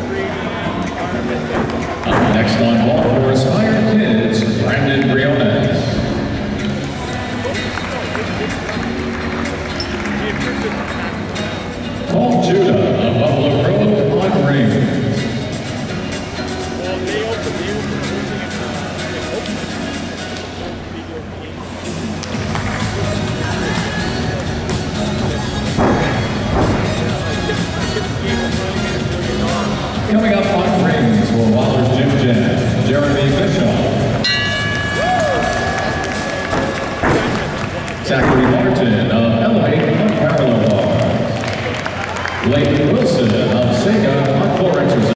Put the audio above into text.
Next on ball for Aspire Kids, Brandon Briones. Paul Judah of Buffalo Grove on rings. Coming up on rings for Waller's Gym Jam, Jeremy Bischoff. Zachary Martin of Elevate Parallel Bars. Blake Wilson of Sega Hardcore Exercise.